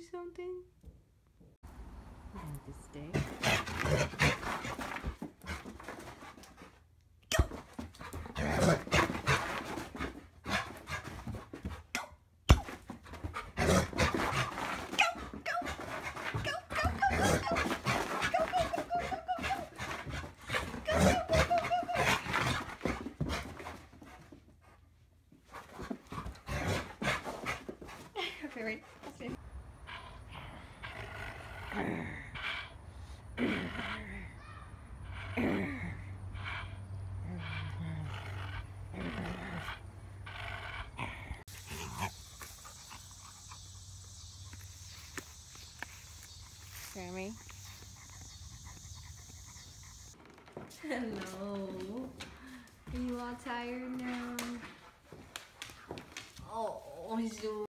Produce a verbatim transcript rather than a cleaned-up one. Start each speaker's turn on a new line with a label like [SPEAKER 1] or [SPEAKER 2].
[SPEAKER 1] something? You have to stay. Okay, right. Stay. Sammy. Hello. Are you all tired now? Oh, so